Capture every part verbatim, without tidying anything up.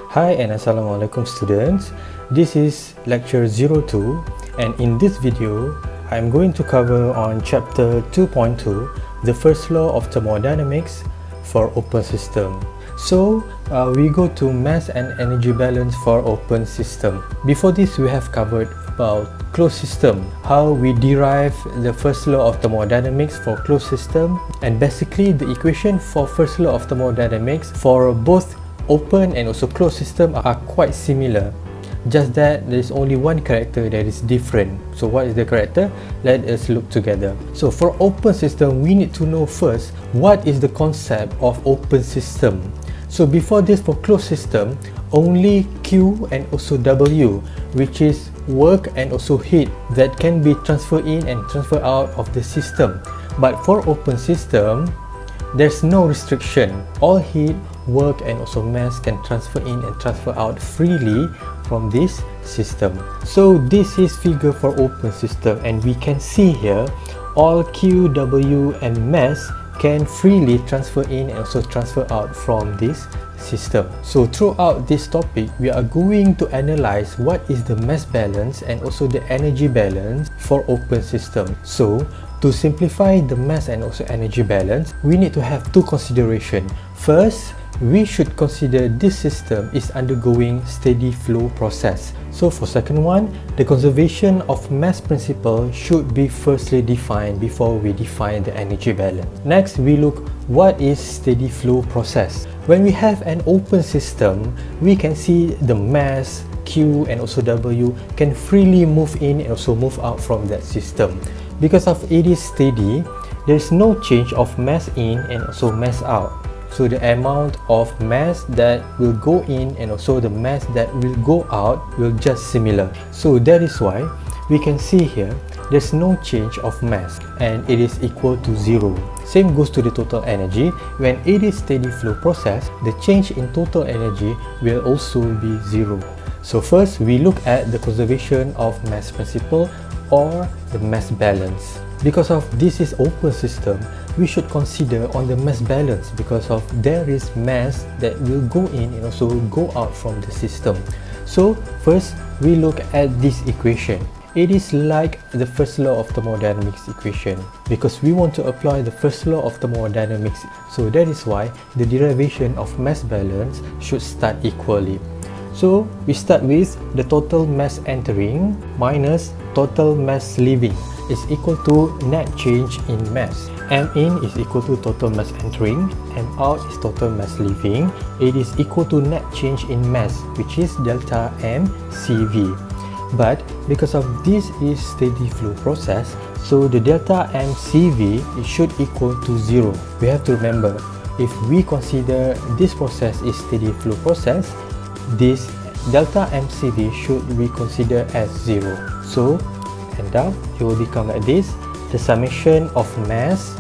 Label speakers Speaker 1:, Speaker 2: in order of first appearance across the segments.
Speaker 1: Hi and Assalamualaikum students. This is lecture zero two, and in this video I'm going to cover on chapter two point two, the first law of thermodynamics for open system. So uh, we go to mass and energy balance for open system. Before this, we have covered about closed system, how we derive the first law of thermodynamics for closed system, and basically the equation for first law of thermodynamics for both open and also closed system are quite similar, just that there is only one character that is different. So what is the character? Let us look together. So for open system, we need to know first what is the concept of open system. So before this, for closed system, only Q and also W, which is work and also heat, that can be transferred in and transferred out of the system. But for open system, there's no restriction. All heat, work and also mass can transfer in and transfer out freely from this system. So this is figure for open system, and we can see here all Q, W and mass can freely transfer in and also transfer out from this system. So throughout this topic, we are going to analyze what is the mass balance and also the energy balance for open system. So to simplify the mass and also energy balance, we need to have two considerations. First, we should consider this system is undergoing steady flow process. So for second one, the conservation of mass principle should be firstly defined before we define the energy balance. Next, we look what is steady flow process. When we have an open system, we can see the mass, Q and also W can freely move in and also move out from that system. Because of it is steady, there is no change of mass in and also mass out. So the amount of mass that will go in and also the mass that will go out will just similar. So that is why we can see here there's no change of mass and it is equal to zero. Same goes to the total energy. When it is steady flow process, the change in total energy will also be zero. So first, we look at the conservation of mass principle or the mass balance. Because of this is open system, we should consider on the mass balance because of there is mass that will go in and also go out from the system. So first, we look at this equation. It is like the first law of thermodynamics equation because we want to apply the first law of thermodynamics. So that is why the derivation of mass balance should start equally. So we start with the total mass entering minus total mass leaving is equal to net change in mass. M in is equal to total mass entering, M out is total mass leaving. It is equal to net change in mass, which is delta M C V. But because of this is steady flow process, so the delta M C V it should equal to zero. We have to remember, if we consider this process is steady flow process, this delta M C V should be considered as zero. So end up it will become like this. The summation of mass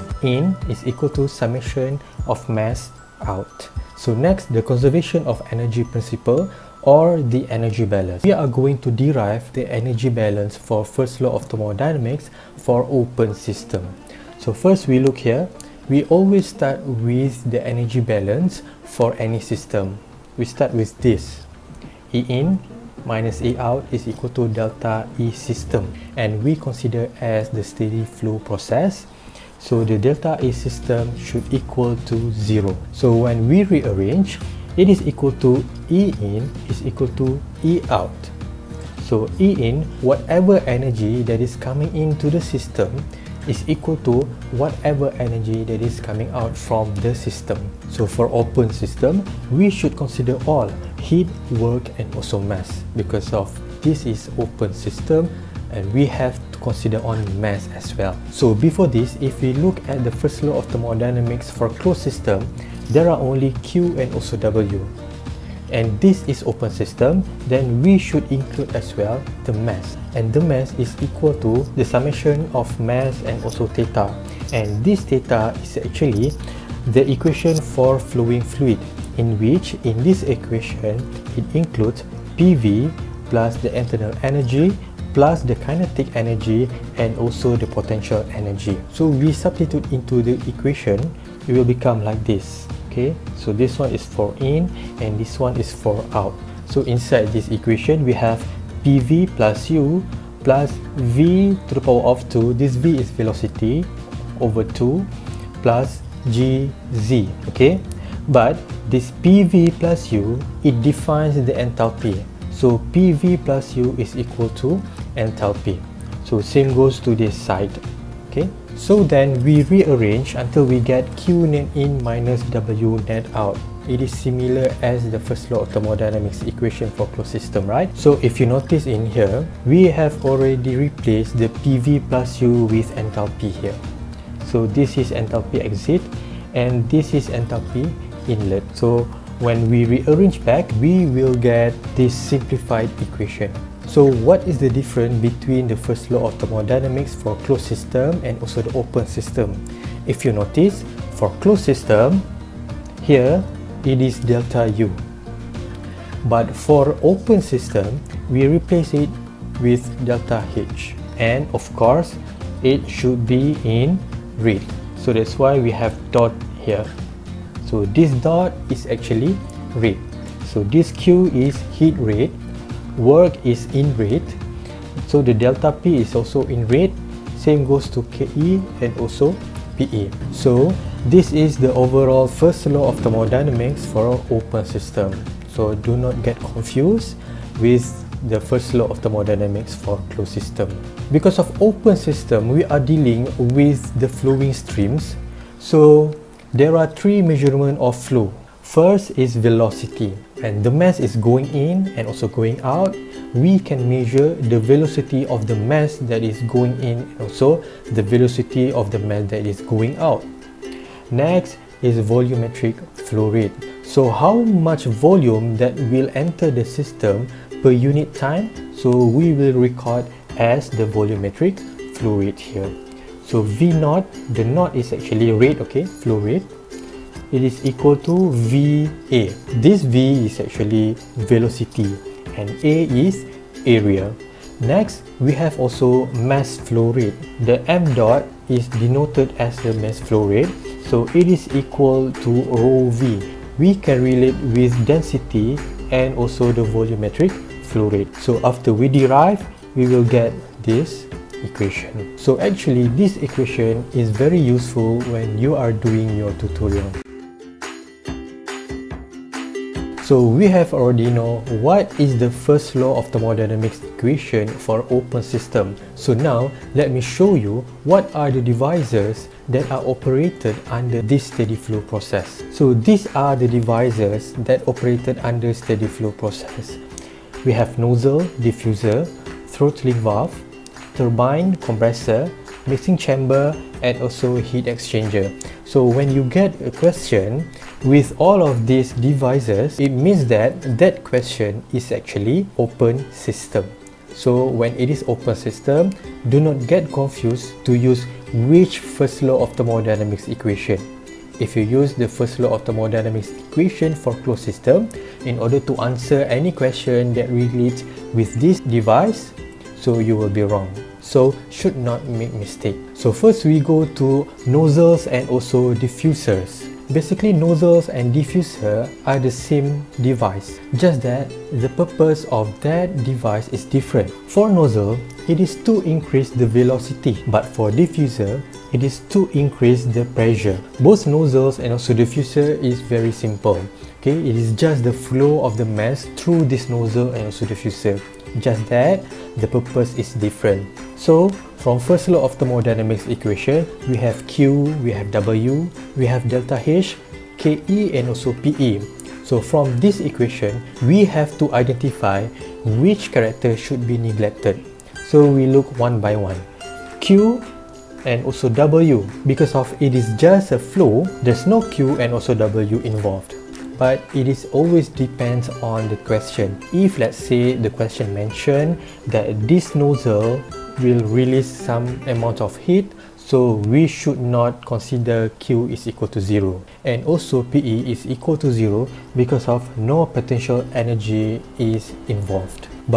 Speaker 1: in is equal to summation of mass out. So next, the conservation of energy principle or the energy balance. We are going to derive the energy balance for first law of thermodynamics for open system. So first, we look here. We always start with the energy balance for any system. We start with this. E in minus E out is equal to delta E system, and we consider as the steady flow process. So the delta E system should equal to zero. So when we rearrange, it is equal to E in is equal to E out. So E in, whatever energy that is coming into the system is equal to whatever energy that is coming out from the system. So for open system, we should consider all heat, work and also mass because of this is open system and we have to consider on mass as well. So before this, if we look at the first law of thermodynamics for closed system, there are only Q and also W. And this is open system, then we should include as well the mass, and the mass is equal to the summation of mass and also theta, and this theta is actually the equation for flowing fluid, in which in this equation it includes P V plus the internal energy plus the kinetic energy and also the potential energy. So we substitute into the equation, it will become like this. Okay, so this one is for in and this one is for out. So inside this equation we have P V plus U plus V to the power of two, this V is velocity, over two plus G Z. Okay, but this P V plus U, it defines the enthalpy. So P V plus U is equal to enthalpy. So same goes to this side. Okay, so then we rearrange until we get Q net in minus W net out. It is similar as the first law of thermodynamics equation for closed system, right? So if you notice in here, we have already replaced the P V plus U with enthalpy here. So this is enthalpy exit and this is enthalpy inlet. So when we rearrange back, we will get this simplified equation. So what is the difference between the first law of thermodynamics for closed system and also the open system? If you notice, for closed system, here it is delta U. But for open system, we replace it with delta H. And of course, it should be in red. So that's why we have dot here. So this dot is actually red. So this Q is heat rate, work is in red, so the delta P is also in red. Same goes to K E and also P E. So this is the overall first law of thermodynamics for open system. So do not get confused with the first law of thermodynamics for closed system. Because of open system, we are dealing with the flowing streams. So there are three measurements of flow. First is velocity, and the mass is going in and also going out. We can measure the velocity of the mass that is going in and also the velocity of the mass that is going out. Next is volumetric flow rate. So how much volume that will enter the system per unit time, so we will record as the volumetric flow rate here. So V naught, the naught is actually rate, okay, flow rate. It is equal to V A. This V is actually velocity and A is area. Next, we have also mass flow rate. The M dot is denoted as the mass flow rate, so it is equal to rho V. We can relate with density and also the volumetric flow rate. So after we derive, we will get this equation. So actually, this equation is very useful when you are doing your tutorial. So we have already know what is the first law of thermodynamics equation for open system. So now let me show you what are the devices that are operated under this steady flow process. So these are the devices that operated under steady flow process. We have nozzle, diffuser, throttling valve, turbine, compressor, mixing chamber, and also heat exchanger. So when you get a question with all of these devices, it means that that question is actually open system. So when it is open system, do not get confused to use which first law of thermodynamics equation. If you use the first law of thermodynamics equation for closed system in order to answer any question that relates with this device, so you will be wrong. So should not make mistake. So first we go to nozzles and also diffusers. Basically, nozzles and diffuser are the same device, just that the purpose of that device is different. For nozzle, it is to increase the velocity, but for diffuser, it is to increase the pressure. Both nozzles and also diffuser is very simple. Okay, it is just the flow of the mass through this nozzle and also diffuser. Just that the purpose is different. So from first law of thermodynamics equation, we have Q, we have W, we have delta H, K E and also P E. So from this equation, we have to identify which character should be neglected. So we look one by one. Q and also W, because of it is just a flow, there's no Q and also W involved. But it is always depends on the question. If let's say the question mentioned that this nozzle will release some amount of heat, so we should not consider Q is equal to zero. And also P E is equal to zero because of no potential energy is involved. But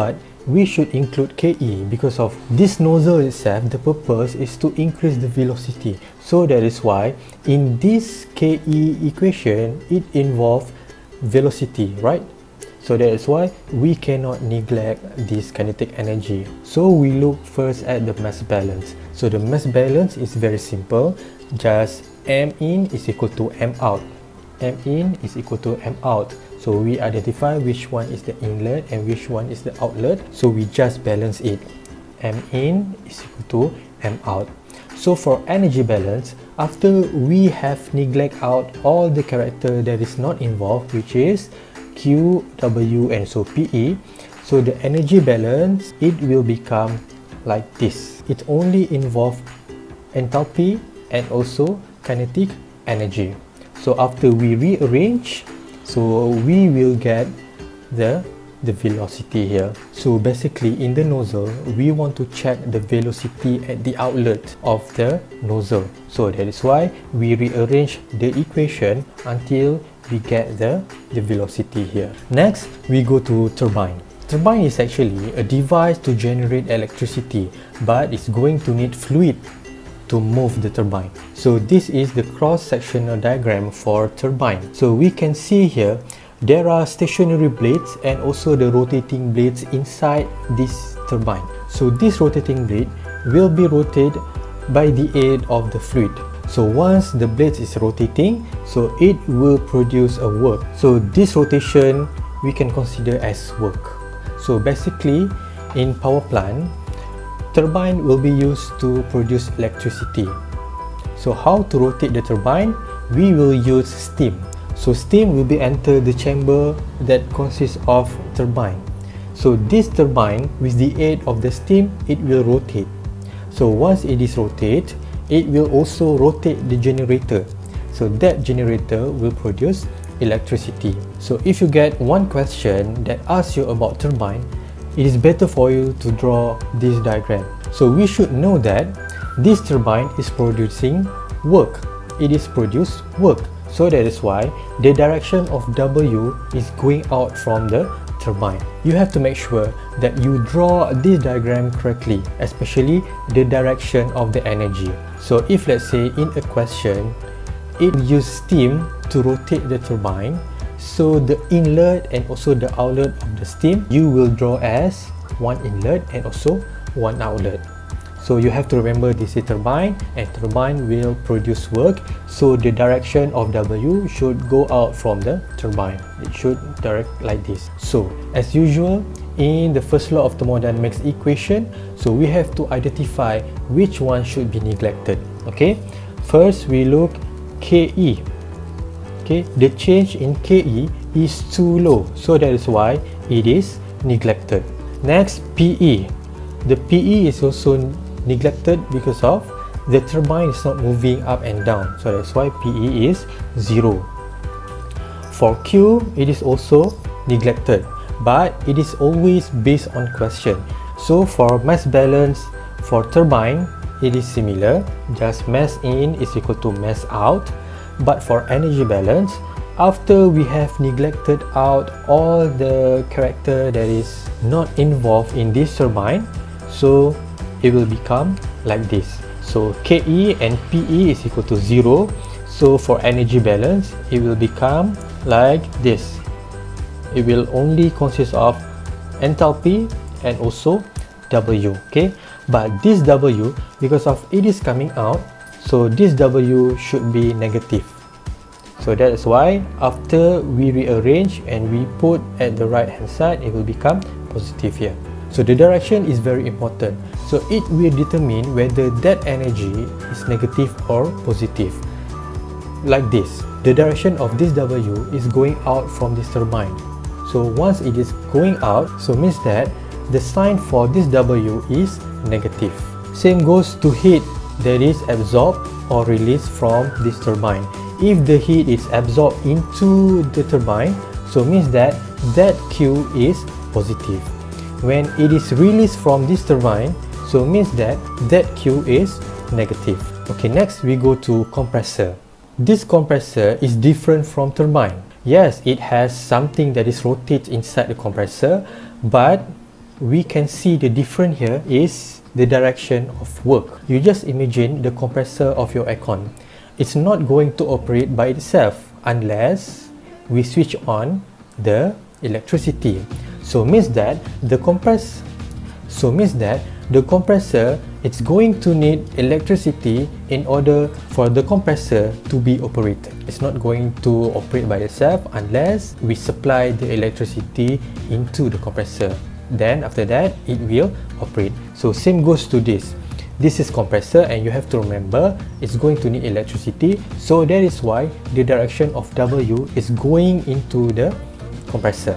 Speaker 1: we should include K E because of this nozzle itself. The purpose is to increase the velocity. So that is why in this K E equation, it involves velocity, right? So that is why we cannot neglect this kinetic energy. So we look first at the mass balance. So the mass balance is very simple. Just M in is equal to M out. M in is equal to M out. So we identify which one is the inlet and which one is the outlet. So we just balance it. M in is equal to M out. So for energy balance, after we have neglect out all the character that is not involved, which is Q, W and so P E, so the energy balance, it will become like this. It only involves enthalpy and also kinetic energy. So after we rearrange, so we will get the the velocity here. So basically in the nozzle, we want to check the velocity at the outlet of the nozzle. So that is why we rearrange the equation until we get the, the velocity here. Next, we go to turbine. Turbine is actually a device to generate electricity, but it's going to need fluid to move the turbine. So this is the cross-sectional diagram for turbine. So we can see here, there are stationary blades and also the rotating blades inside this turbine. So this rotating blade will be rotated by the aid of the fluid. So once the blade is rotating, so it will produce a work. So this rotation we can consider as work. So basically in power plant, turbine will be used to produce electricity. So how to rotate the turbine? We will use steam. So steam will be enter the chamber that consists of turbine. So this turbine, with the aid of the steam, it will rotate. So once it is rotate, it will also rotate the generator. So that generator will produce electricity. So if you get one question that asks you about turbine, it is better for you to draw this diagram. So we should know that this turbine is producing work. It is produce work. So that is why the direction of W is going out from the turbine. You have to make sure that you draw this diagram correctly, especially the direction of the energy. So if let's say in a question, it uses steam to rotate the turbine, so the inlet and also the outlet of the steam, you will draw as one inlet and also one outlet. So you have to remember this is turbine, and turbine will produce work. So the direction of W should go out from the turbine. It should direct like this. So as usual, in the first law of thermodynamics equation, so we have to identify which one should be neglected. Okay, first we look K E. Okay, the change in K E is too low, so that is why it is neglected. Next, P E. The P E is also neglected because of the turbine is not moving up and down, so that's why P E is zero. For Q, it is also neglected, but it is always based on question. So for mass balance for turbine, it is similar, just mass in is equal to mass out. But for energy balance, after we have neglected out all the character that is not involved in this turbine, so it will become like this. So K E and P E is equal to zero. So for energy balance, it will become like this. It will only consist of enthalpy and also W. Okay, but this W, because of it is coming out, so this W should be negative. So that is why after we rearrange and we put at the right hand side, it will become positive here. So the direction is very important. So it will determine whether that energy is negative or positive. Like this, the direction of this W is going out from this turbine. So once it is going out, so means that the sign for this W is negative. Same goes to heat that is absorbed or released from this turbine. If the heat is absorbed into the turbine, so means that that Q is positive. When it is released from this turbine, so means that that Q is negative. Okay, next we go to compressor. This compressor is different from turbine. Yes, it has something that is rotated inside the compressor, but we can see the difference here is the direction of work. You just imagine the compressor of your aircon. It's not going to operate by itself unless we switch on the electricity. So means that the compress so means that the compressor it's going to need electricity in order for the compressor to be operated. It's not going to operate by itself unless we supply the electricity into the compressor. Then after that it will operate. So same goes to this. This is compressor, and you have to remember it's going to need electricity. So that is why the direction of W is going into the compressor.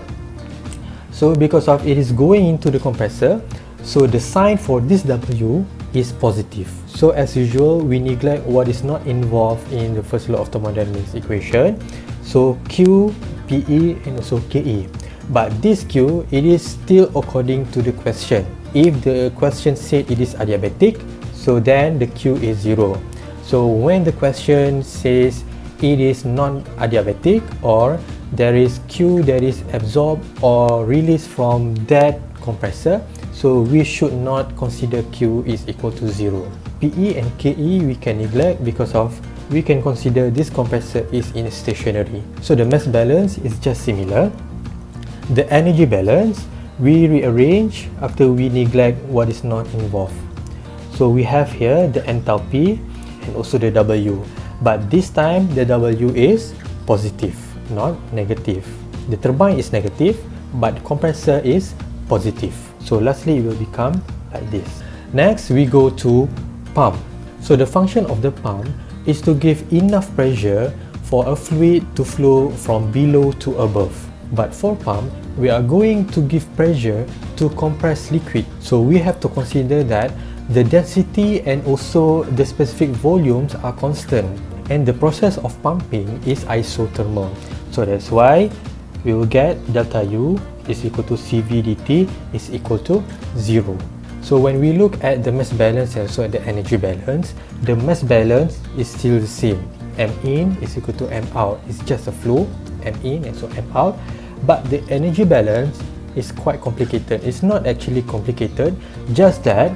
Speaker 1: So because of it is going into the compressor, so the sign for this W is positive. So as usual, we neglect what is not involved in the first law of thermodynamics equation. So Q, P E and also K E. But this Q, it is still according to the question. If the question said it is adiabatic, so then the Q is zero. So when the question says it is non-adiabatic, or there is Q that is absorbed or released from that compressor, so we should not consider Q is equal to zero. P E and K E we can neglect because of we can consider this compressor is in stationary. So the mass balance is just similar. The energy balance we rearrange after we neglect what is not involved. So we have here the enthalpy and also the W, but this time the W is positive, not negative. The turbine is negative, but the compressor is positive. So lastly, it will become like this. Next, we go to pump. So the function of the pump is to give enough pressure for a fluid to flow from below to above. But for pump, we are going to give pressure to compress liquid. So we have to consider that the density and also the specific volumes are constant, and the process of pumping is isothermal. So that's why we will get delta U is equal to C V dt is equal to zero. So when we look at the mass balance and also at the energy balance, the mass balance is still the same. M in is equal to M out. It's just a flow, M in and so M out. But the energy balance is quite complicated. It's not actually complicated, just that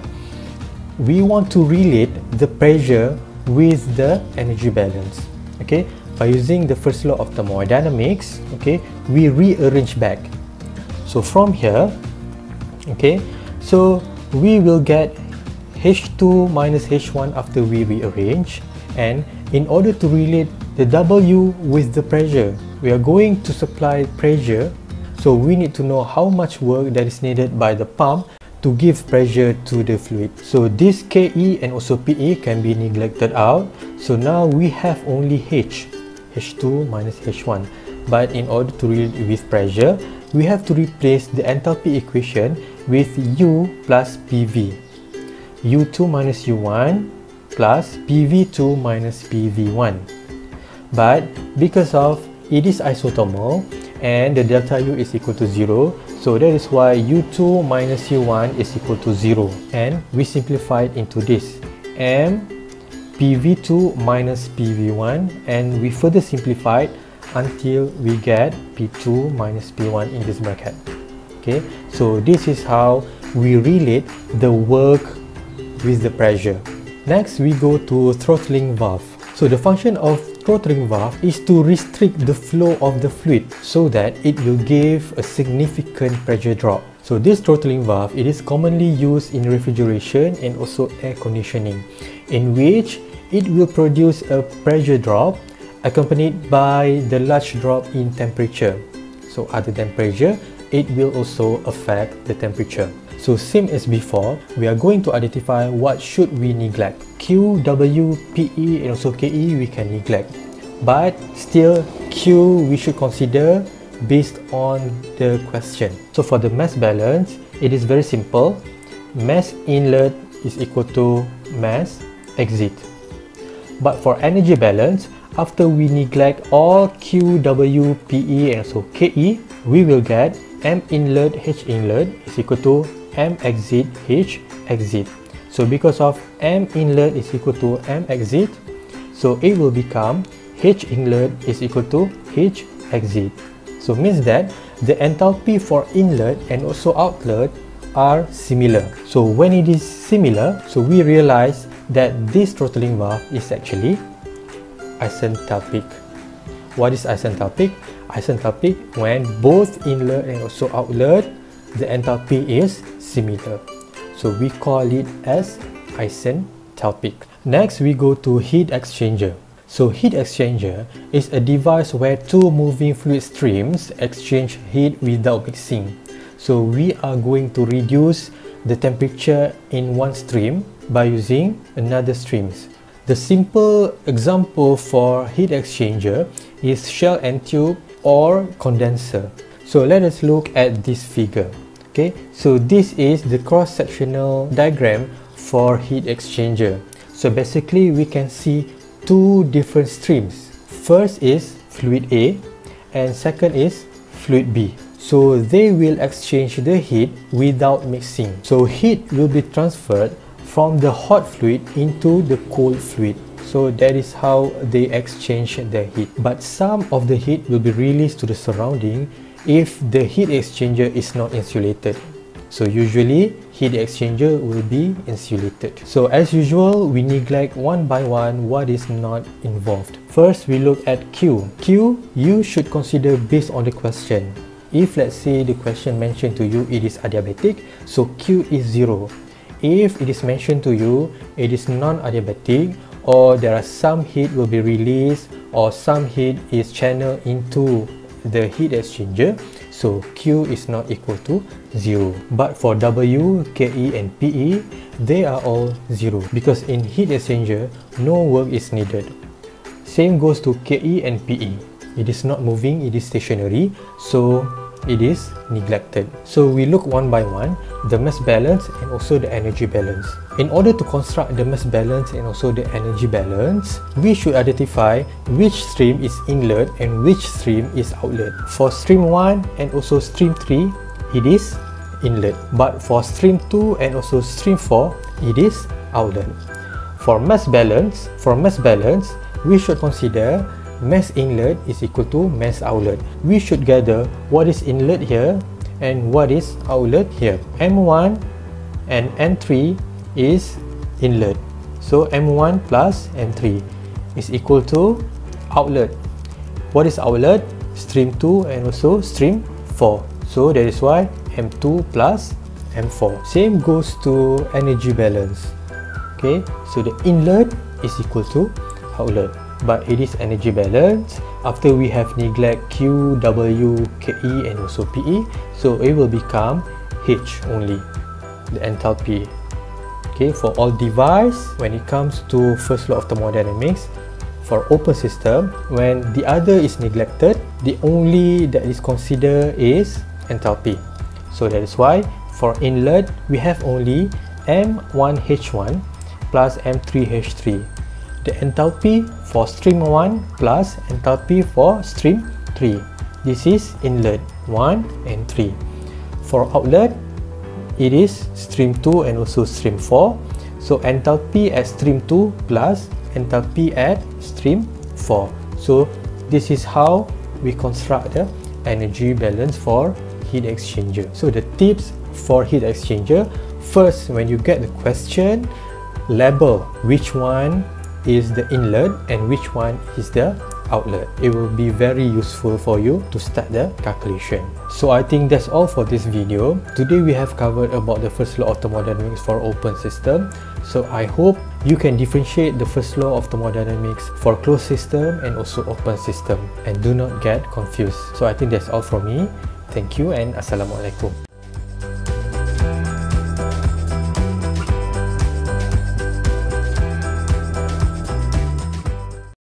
Speaker 1: we want to relate the pressure with the energy balance. Okay, by using the first law of thermodynamics, okay, we rearrange back. So from here, okay, so we will get H two minus H one after we rearrange, and in order to relate the W with the pressure, we are going to supply pressure, so we need to know how much work that is needed by the pump to give pressure to the fluid. So this K E and also P E can be neglected out. So now we have only H, H two minus H one. But in order to relate with pressure, we have to replace the enthalpy equation with U plus P V. U two minus U one plus P V two minus P V one. But because of it is isothermal and the delta U is equal to zero, so that is why U two minus U one is equal to zero. And we simplify it into this M P V two minus P V one, and we further simplify it until we get P two minus P one in this bracket. Okay, so this is how we relate the work with the pressure. Next, we go to throttling valve. So the function of throttling valve is to restrict the flow of the fluid so that it will give a significant pressure drop. So this throttling valve, it is commonly used in refrigeration and also air conditioning, in which it will produce a pressure drop accompanied by the large drop in temperature. So other than pressure, it will also affect the temperature. So same as before, we are going to identify what should we neglect. Q, W, P E and also K E we can neglect. But still Q we should consider based on the question. So for the mass balance, it is very simple. Mass inlet is equal to mass exit. But for energy balance, after we neglect all Q, W, P E and also K E, we will get M inlet H inlet is equal to M exit H exit. So because of M inlet is equal to M exit, so it will become H inlet is equal to H exit. So means that the enthalpy for inlet and also outlet are similar. So when it is similar, so we realize that this throttling valve is actually isentalpic. What is isentalpic? Isentalpic when both inlet and also outlet, the enthalpy is similar. So we call it as isentalpic. Next, we go to heat exchanger. So heat exchanger is a device where two moving fluid streams exchange heat without mixing. So we are going to reduce the temperature in one stream by using another streams. The simple example for heat exchanger is shell and tube or condenser. So let us look at this figure. Okay, so this is the cross-sectional diagram for heat exchanger. So basically we can see two different streams. First is fluid A and second is fluid B. So they will exchange the heat without mixing. So heat will be transferred from the hot fluid into the cold fluid. So that is how they exchange the heat. But some of the heat will be released to the surrounding if the heat exchanger is not insulated. So usually heat exchanger will be insulated. So as usual, we neglect one by one what is not involved. First, we look at Q. Q, you should consider based on the question. If let's say the question mentioned to you it is adiabatic, so Q is zero. If it is mentioned to you it is non-adiabatic, or there are some heat will be released or some heat is channeled into the heat exchanger, so Q is not equal to zero. But for W, K E and P E, they are all zero because in heat exchanger no work is needed. Same goes to K E and P E. It is not moving, it is stationary, so it is neglected. So we look one by one, the mass balance and also the energy balance. In order to construct the mass balance and also the energy balance, we should identify which stream is inlet and which stream is outlet. For stream one and also stream three, it is inlet. But for stream two and also stream four, it is outlet. For mass balance, for mass balance, we should consider mass inlet is equal to mass outlet. We should gather what is inlet here and what is outlet here. M one and M three is inlet. So M one plus M three is equal to outlet. What is outlet? Stream two and also stream four. So that is why M two plus M four. Same goes to energy balance. Okay, so the inlet is equal to outlet, but it is energy balance after we have neglect Q, W, K E and also P E, so it will become H only, the enthalpy. Okay, for all device, when it comes to first law of thermodynamics, for open system, when the other is neglected, the only that is considered is enthalpy. So that is why for inlet we have only M one H one plus M three H three. The enthalpy for stream one plus enthalpy for stream three. This is inlet one and three. For outlet, it is stream two and also stream four. So enthalpy at stream two plus enthalpy at stream four. So this is how we construct the energy balance for heat exchanger. So the tips for heat exchanger: first, when you get the question, label which one is the inlet and which one is the outlet. It will be very useful for you to start the calculation. So I think that's all for this video. Today we have covered about the first law of thermodynamics for open system. So I hope you can differentiate the first law of thermodynamics for closed system and also open system and do not get confused. So I think that's all from me. Thank you and Assalamualaikum.